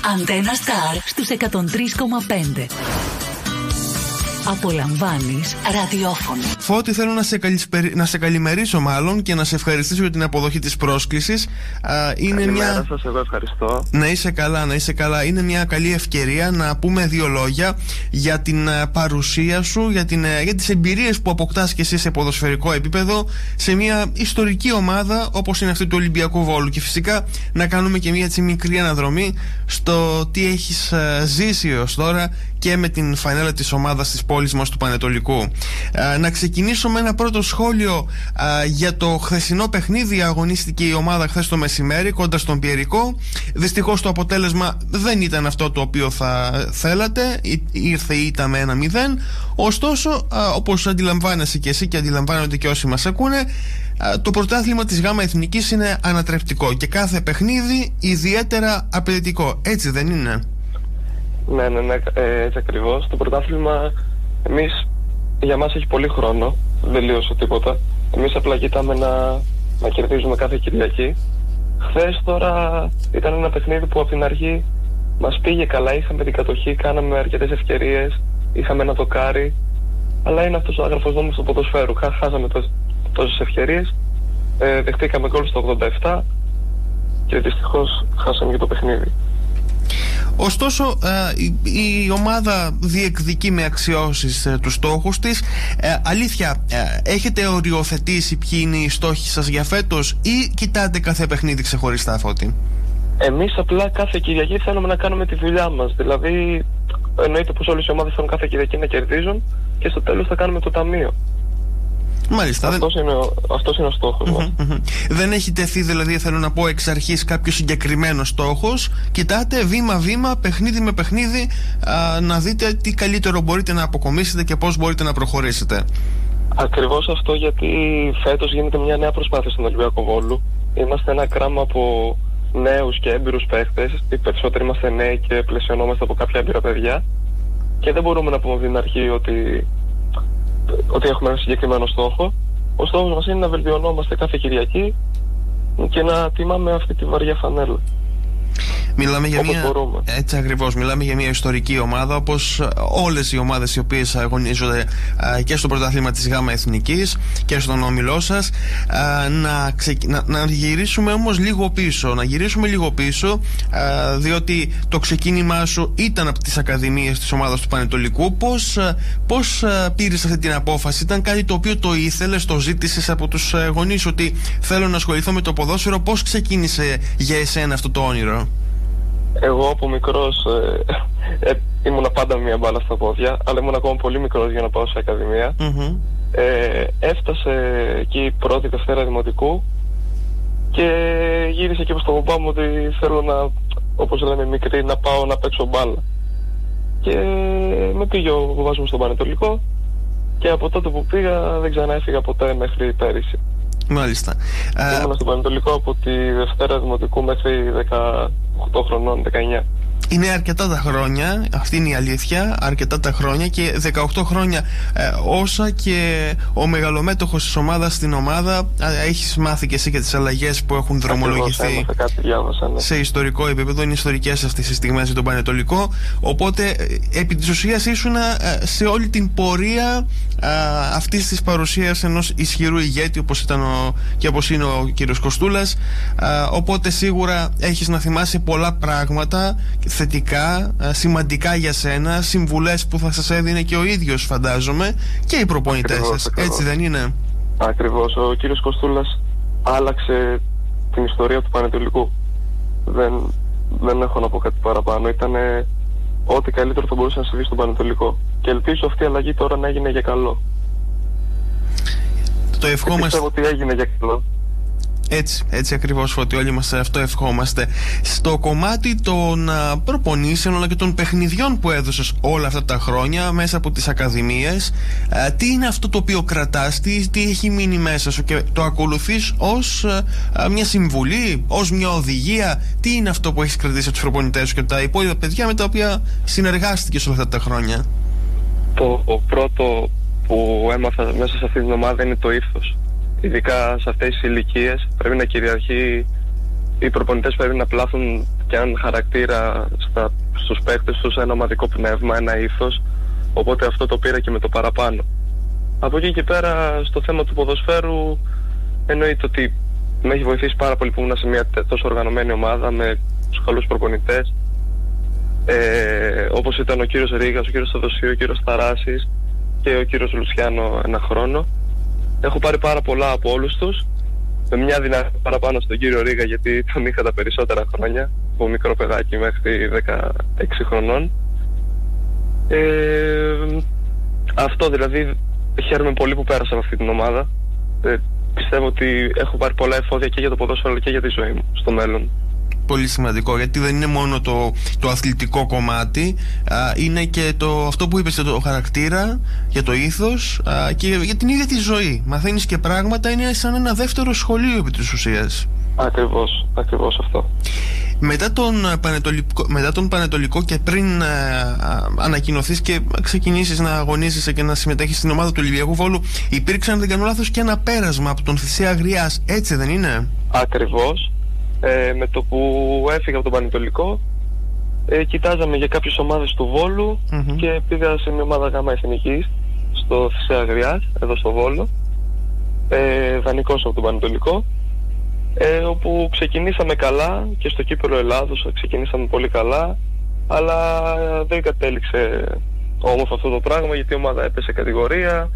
Αντένα Star στους 103,5. Απολαμβάνεις ραδιόφωνο. Φώτη, θέλω να σε καλημερίσω μάλλον και να σε ευχαριστήσω για την αποδοχή της πρόσκλησης. Καλημέρα σας, εγώ ευχαριστώ. Να είσαι καλά, να είσαι καλά. Είναι μια καλή ευκαιρία να πούμε δύο λόγια για την παρουσία σου, για τις εμπειρίες που αποκτάς και εσύ σε ποδοσφαιρικό επίπεδο σε μια ιστορική ομάδα όπως είναι αυτή του Ολυμπιακού Βόλου. Και φυσικά να κάνουμε και μια μικρή αναδρομή στο τι έχεις ζήσει έως τώρα και με την φανέλα της ομάδας της πόλης μας του Πανετολικού. Να ξεκινήσω με ένα πρώτο σχόλιο για το χθεσινό παιχνίδι. Αγωνίστηκε η ομάδα χθες το μεσημέρι κοντά στον Πιερικό. Δυστυχώς το αποτέλεσμα δεν ήταν αυτό το οποίο θα θέλατε. Ήρθε η ήττα με 1-0. Ωστόσο, όπως αντιλαμβάνεσαι και εσύ και αντιλαμβάνονται και όσοι μας ακούνε, το πρωτάθλημα της ΓΑΜΑ Εθνικής είναι ανατρεπτικό και κάθε παιχνίδι ιδιαίτερα απαιτητικό. Έτσι δεν είναι? Ναι, έτσι ακριβώς. Το πρωτάθλημα για μας έχει πολύ χρόνο, δεν λύωσε τίποτα. Εμείς απλά κοιτάμε να κερδίζουμε κάθε Κυριακή. Χθες τώρα ήταν ένα παιχνίδι που από την αρχή μας πήγε καλά, είχαμε την κατοχή, κάναμε αρκετές ευκαιρίες, είχαμε ένα τοκάρι, αλλά είναι αυτός ο άγραφος νόμος του ποδοσφαίρου. Χάσαμε τόσες ευκαιρίες, δεχτήκαμε γκολ στο 87 και δυστυχώς χάσαμε και το παιχνίδι. Ωστόσο, η ομάδα διεκδικεί με αξιώσεις τους στόχους της. Αλήθεια, έχετε οριοθετήσει ποιοι είναι οι στόχοι σας για φέτος ή κοιτάτε κάθε παιχνίδι ξεχωριστά, Φώτη? Εμείς απλά κάθε Κυριακή θέλουμε να κάνουμε τη δουλειά μας. Δηλαδή, εννοείται πως όλες οι ομάδες θέλουν κάθε Κυριακή να κερδίζουν και στο τέλος θα κάνουμε το ταμείο. Μάλιστα. Αυτός είναι ο στόχος μας. Δεν έχει τεθεί, δηλαδή, θέλω να πω, εξ αρχής κάποιο συγκεκριμένο στόχος. Κοιτάτε βήμα-βήμα, παιχνίδι με παιχνίδι, να δείτε τι καλύτερο μπορείτε να αποκομίσετε και πώς μπορείτε να προχωρήσετε. Ακριβώς αυτό, γιατί φέτος γίνεται μια νέα προσπάθεια στον Ολυμπιακό Βόλου. Είμαστε ένα κράμα από νέους και έμπειρους παίχτες. Οι περισσότεροι είμαστε νέοι και πλαισιωνόμαστε από κάποια έμπειρα παιδιά. Και δεν μπορούμε να πούμε από την αρχή ότι έχουμε ένα συγκεκριμένο στόχο. Ο στόχος μας είναι να βελτιωνόμαστε κάθε Κυριακή και να τιμάμε αυτή τη βαριά φανέλα. Μιλάμε για έτσι ακριβώς, μιλάμε για μια ιστορική ομάδα, όπως όλες οι ομάδες οι οποίες αγωνίζονται και στο πρωτάθλημα της ΓΑΜΑ Εθνικής και στον όμιλό σας. Να γυρίσουμε όμως λίγο πίσω, διότι το ξεκίνημά σου ήταν από τις ακαδημίες της ομάδας του Πανετολικού. Πώς πήρες αυτή την απόφαση? Ήταν κάτι το οποίο το ήθελες, το ζήτησες από τους γονείς ότι θέλω να ασχοληθώ με το ποδόσφαιρο? Πώς ξεκίνησε για εσένα αυτό το όνειρο? Εγώ από μικρός ήμουνα πάντα μια μπάλα στα πόδια, αλλά ήμουν ακόμα πολύ μικρός για να πάω σε ακαδημία. Έφτασε εκεί πρώτη Δευτέρα Δημοτικού και γύρισε και προς τον παπά μου ότι θέλω να, όπως λέμε μικρή, να πάω να παίξω μπάλα. Και με πήγε ο παπάς μου στον Πανετολικό και από τότε που πήγα δεν ξανά έφυγα ποτέ μέχρι πέρυσι. Μάλιστα. Ήμουν στο Πανετολικό από τη Δευτέρα Δημοτικού μέχρι 18 χρονών, 19. Είναι αρκετά τα χρόνια, αυτή είναι η αλήθεια, αρκετά τα χρόνια, και 18 χρόνια όσα και ο μεγαλομέτωχος της ομάδας στην ομάδα. Έχεις μάθει και εσύ και τις αλλαγές που έχουν δρομολογηθεί σε ιστορικό επίπεδο. Είναι ιστορικές αυτές οι στιγμές για τον Πανετολικό. Οπότε επί της ουσίας ήσουν σε όλη την πορεία αυτής της παρουσίας ενός ισχυρού ηγέτη όπως ήταν και όπως είναι ο κύριος Κοστούλας. Οπότε σίγουρα έχεις να θυμάσαι πολλά πράγματα θετικά, σημαντικά για σένα, συμβουλές που θα σας έδινε και ο ίδιος, φαντάζομαι, και οι προπονητές σας. Έτσι δεν είναι? Ακριβώς. Ο κύριος Κοστούλας άλλαξε την ιστορία του Πανετολικού. Δεν έχω να πω κάτι παραπάνω. Ήταν ό,τι καλύτερο θα μπορούσε να συμβεί στον Πανετολικό. Και ελπίζω αυτή η αλλαγή τώρα να έγινε για καλό. Το ευχόμαστε. Πιστεύω ότι έγινε για καλό. Έτσι ακριβώς, Φώτη, όλοι μας αυτό ευχόμαστε. Στο κομμάτι των προπονήσεων αλλά και των παιχνιδιών που έδωσες όλα αυτά τα χρόνια μέσα από τις ακαδημίες, τι είναι αυτό το οποίο κρατάς, τι έχει μείνει μέσα σου και το ακολουθείς ως μια συμβουλή, ως μια οδηγία? Τι είναι αυτό που έχεις κρατήσει από τους προπονητές σου και τα υπόλοιπα παιδιά με τα οποία συνεργάστηκες όλα αυτά τα χρόνια? Το πρώτο που έμαθα μέσα σε αυτή την ομάδα είναι το ύφος. Ειδικά σε αυτές τις ηλικίες πρέπει να κυριαρχεί οι προπονητές πρέπει να πλάθουν και έναν χαρακτήρα στους παίκτες τους, ένα ομαδικό πνεύμα, ένα ήθος. Οπότε αυτό το πήρα και με το παραπάνω. Από εκεί και πέρα, στο θέμα του ποδοσφαίρου, εννοείται ότι με έχει βοηθήσει πάρα πολύ που ήμουν σε μια τόσο οργανωμένη ομάδα με τους καλούς προπονητές, όπως ήταν ο κύριος Ρήγας, ο κύριος Θοδοσίου, ο κύριος Ταράσης και ο κύριος Λουσιάνο ένα χρόνο. Έχω πάρει πάρα πολλά από όλους τους, με μια δύναμη παραπάνω στον κύριο Ρήγα, γιατί τον είχα τα περισσότερα χρόνια, από μικρό παιδάκι μέχρι 16 χρονών. Αυτό δηλαδή, χαίρομαι πολύ που πέρασα από αυτή την ομάδα. Πιστεύω ότι έχω πάρει πολλά εφόδια και για το ποδόσφαιρο αλλά και για τη ζωή μου στο μέλλον. Πολύ σημαντικό, γιατί δεν είναι μόνο το αθλητικό κομμάτι, είναι και αυτό που είπες για το χαρακτήρα, για το ήθος και για την ίδια τη ζωή. Μαθαίνεις και πράγματα, είναι σαν ένα δεύτερο σχολείο επί της ουσίας. Ακριβώς αυτό. Μετά τον Πανετολικό και πριν ανακοινωθείς και ξεκινήσεις να αγωνίζεσαι και να συμμετέχεις στην ομάδα του Ολυμπιακού Βόλου, υπήρξαν, δεν κάνω λάθος, και ένα πέρασμα από τον Θησέα Αγριάς, έτσι δεν είναι? Ακριβώς. Με το που έφυγα από τον Πανετολικό, κοιτάζαμε για κάποιες ομάδες του Βόλου και πήγα σε μια ομάδα γάμα εθνικής στο Θησέα Αγριάς, εδώ στο Βόλο, δανεικός από τον Πανετολικό, όπου ξεκινήσαμε καλά και στο κύπελλο Ελλάδος ξεκινήσαμε πολύ καλά, αλλά δεν κατέληξε όμορφο αυτό το πράγμα, γιατί η ομάδα έπεσε κατηγορία,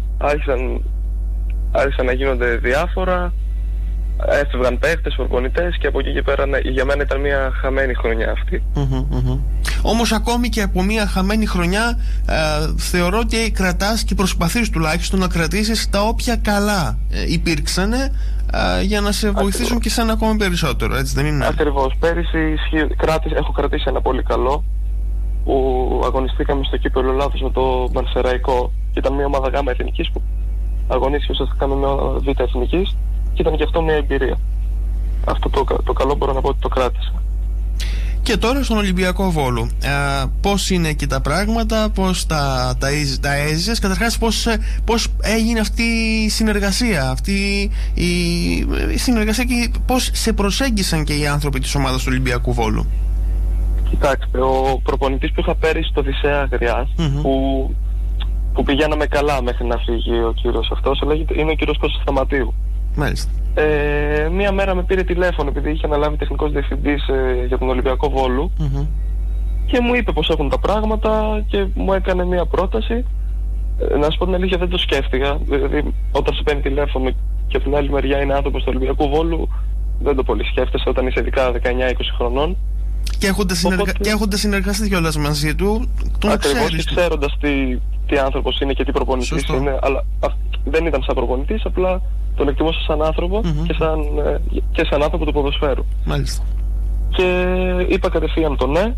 άρχισαν να γίνονται διάφορα, έφευγαν παίκτες, προπονητές και από εκεί και πέρα για μένα ήταν μια χαμένη χρονιά αυτή. Όμως ακόμη και από μια χαμένη χρονιά θεωρώ ότι κρατάς και προσπαθείς τουλάχιστον να κρατήσεις τα όποια καλά υπήρξανε για να σε βοηθήσουν και σαν ακόμη περισσότερο, έτσι δεν είναι? Ακριβώς. Πέρυσι έχω κρατήσει ένα πολύ καλό, που αγωνιστήκαμε στο κύπελλο Ελλάδος με το Μαρσεραϊκό και ήταν μια ομάδα γάμα εθνικής που αγωνίστηκε ουσιαστικά με μια β' εθνικής και ήταν και αυτό μια εμπειρία. Αυτό το καλό μπορώ να πω ότι το κράτησα. Και τώρα στον Ολυμπιακό Βόλο, πώς είναι εκεί τα πράγματα, πώς τα έζησες, καταρχάς πώς έγινε αυτή η συνεργασία, η συνεργασία και πώς σε προσέγγισαν και οι άνθρωποι της ομάδας του Ολυμπιακού Βόλου? Κοιτάξτε, ο προπονητής που είχα πέρυσι στο Θησέα Αγριάς, που πηγαίναμε καλά μέχρι να φύγει ο κύριος αυτός, είναι ο κύριος Κώστας Σταματίου. Μάλιστα. Μία μέρα με πήρε τηλέφωνο επειδή είχε αναλάβει τεχνικός διευθυντής για τον Ολυμπιακό Βόλου και μου είπε πως έχουν τα πράγματα και μου έκανε μία πρόταση. Να σου πω την αλήθεια, δεν το σκέφτηκα. Δηλαδή, όταν σε παίρνει τηλέφωνο και από την άλλη μεριά είναι άνθρωπος του Ολυμπιακού Βόλου, δεν το πολύ σκέφτεσαι όταν είσαι ειδικά 19-20 χρονών. Και έχοντας συνεργαστεί κιόλας μαζί του, τον ακριβώς, ξέρεις. και ξέροντας τι άνθρωπος είναι και τι προπονητής είναι, αλλά δεν ήταν σαν προπονητής, απλά τον εκτιμούσα σαν άνθρωπο και σαν άνθρωπο του ποδοσφαίρου. Μάλιστα. Και είπα κατευθείαν το ναι,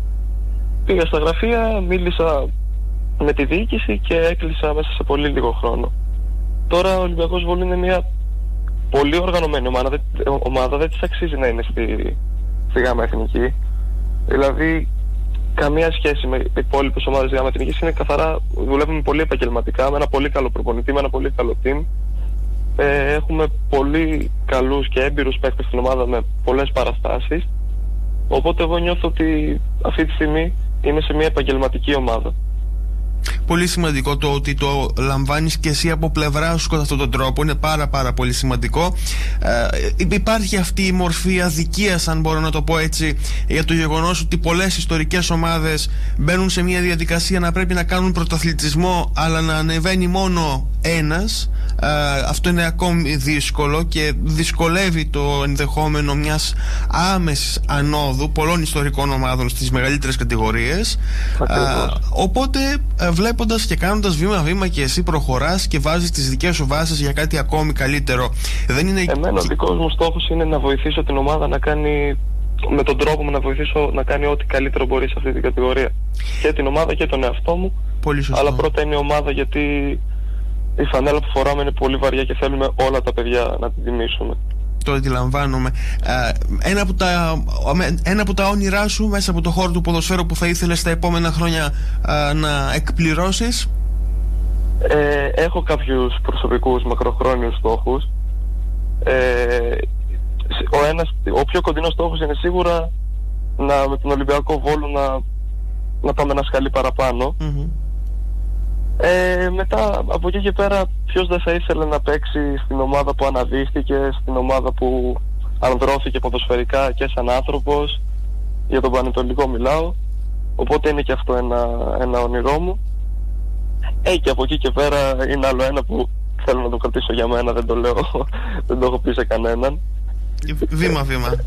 πήγα στα γραφεία, μίλησα με τη διοίκηση και έκλεισα μέσα σε πολύ λίγο χρόνο. Τώρα ο Ολυμπιακός Βόλου είναι μια πολύ οργανωμένη ομάδα, δεν της αξίζει να είναι στη γάμα εθνική. Δηλαδή καμία σχέση με υπόλοιπες ομάδες γάμα εθνικής, είναι καθαρά, δουλεύουμε πολύ επαγγελματικά, με ένα πολύ καλό προπονητή, με ένα πολύ καλό team. Έχουμε πολύ καλούς και έμπειρους παίκτες στην ομάδα με πολλές παραστάσεις, οπότε εγώ νιώθω ότι αυτή τη στιγμή είμαι σε μια επαγγελματική ομάδα. Πολύ σημαντικό το ότι το λαμβάνεις και εσύ από πλευρά σου κατά αυτόν τον τρόπο, είναι πάρα πολύ σημαντικό. Υπάρχει αυτή η μορφή αδικίας, αν μπορώ να το πω έτσι, για το γεγονός ότι πολλές ιστορικές ομάδες μπαίνουν σε μια διαδικασία να πρέπει να κάνουν πρωταθλητισμό αλλά να ανεβαίνει μόνο ένας. Αυτό είναι ακόμη δύσκολο και δυσκολεύει το ενδεχόμενο μιας άμεσης ανόδου πολλών ιστορικών ομάδων στις μεγαλύτερες κατηγορίες. Οπότε βλέποντας και κάνοντας βήμα-βήμα και εσύ προχωράς και βάζεις τις δικές σου βάσεις για κάτι ακόμη καλύτερο. Εμένα ο δικός μου στόχος είναι να βοηθήσω την ομάδα να κάνει, με τον τρόπο μου να βοηθήσω να κάνει ό,τι καλύτερο μπορεί σε αυτή την κατηγορία. Και την ομάδα και τον εαυτό μου. Πολύ σωστό. Αλλά πρώτα είναι η ομάδα, γιατί η φανέλα που φοράμε είναι πολύ βαριά και θέλουμε όλα τα παιδιά να την τιμήσουμε. Το αντιλαμβάνομαι. Ένα από τα όνειρά σου μέσα από το χώρο του ποδοσφαίρου που θα ήθελες τα επόμενα χρόνια να εκπληρώσεις? Έχω κάποιους προσωπικούς μακροχρόνιους στόχους. ο πιο κοντινός στόχος είναι σίγουρα με τον Ολυμπιακό Βόλο να πάμε ένα σκαλί παραπάνω. Μετά από εκεί και πέρα, ποιος δεν θα ήθελε να παίξει στην ομάδα που αναδείχθηκε, στην ομάδα που ανδρώθηκε ποδοσφαιρικά και σαν άνθρωπος, για τον Πανετολικό μιλάω, οπότε είναι και αυτό ένα όνειρό μου. Και από εκεί και πέρα είναι άλλο ένα που θέλω να το κρατήσω για μένα, δεν το λέω, δεν το έχω πει σε κανέναν. Βήμα.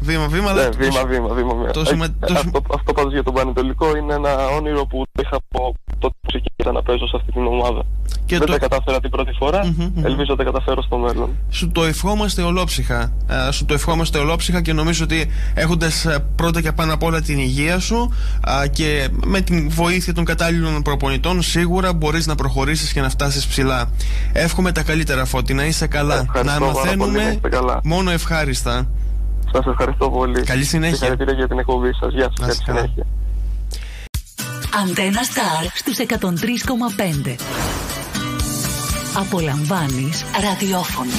Αυτό πάντως για τον Πανετολικό είναι ένα όνειρο που είχα από τότε που ξεκίνησα να παίζω σε αυτή την ομάδα. Και δεν τα κατάφερα την πρώτη φορά, ελπίζω να τα καταφέρω στο μέλλον. Σου το ευχόμαστε ολόψυχα και νομίζω ότι έχοντας πρώτα και πάνω απ' όλα την υγεία σου και με την βοήθεια των κατάλληλων προπονητών, σίγουρα μπορείς να προχωρήσεις και να φτάσεις ψηλά. Εύχομαι τα καλύτερα, Φώτη, να είσαι καλά. Να μαθαίνουμε μόνο ευχάριστα. Σας ευχαριστώ πολύ. Καλή συνέχεια. Συγχαρητήρια για την εκπομπή σας. Γεια σας. Καλή συνέχεια. Αντένα Σταρ στους 103,5. Απολαμβάνεις ραδιόφωνο.